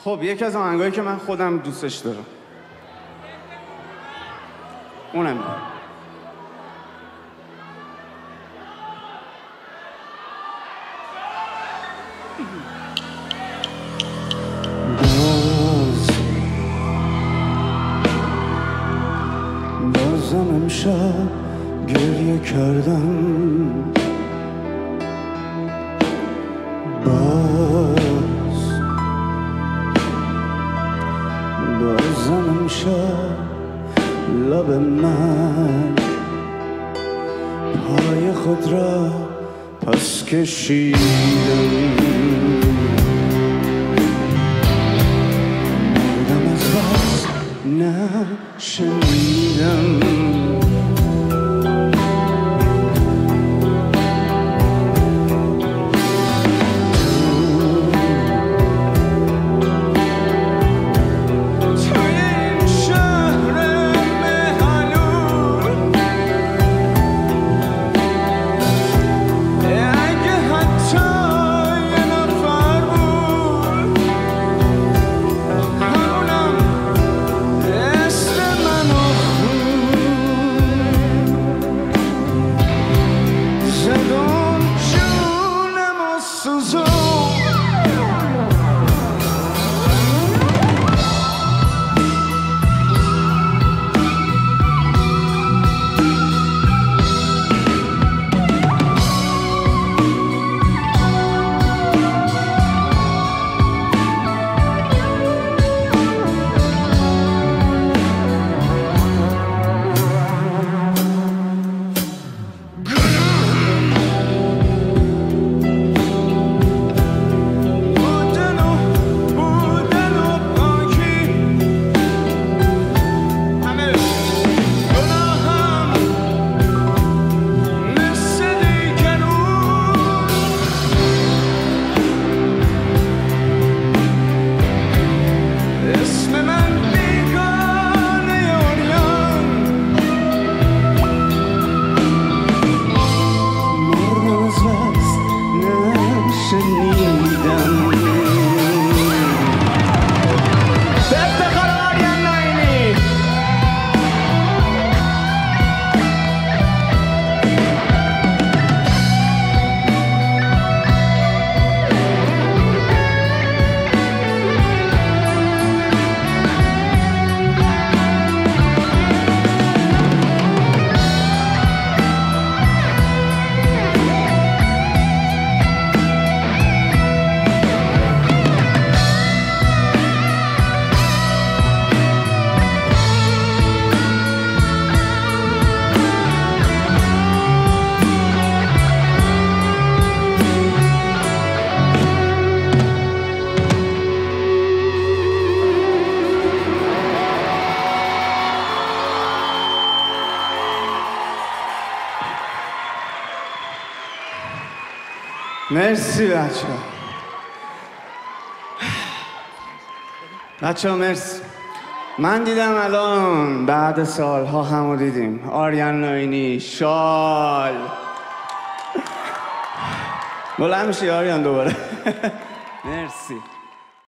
خب یکی از آهنگایی که من خودم دوستش دارم اونم بازم امشب گریه کردم، بازم امشب لب من پای خود را پس کشیدم، مردم از بس نشنیدم. مرسی بچه ها مرسی. من دیدم الان بعد سالها همو دیدیم، آریان ناینی شال بلند میشه آریان دوباره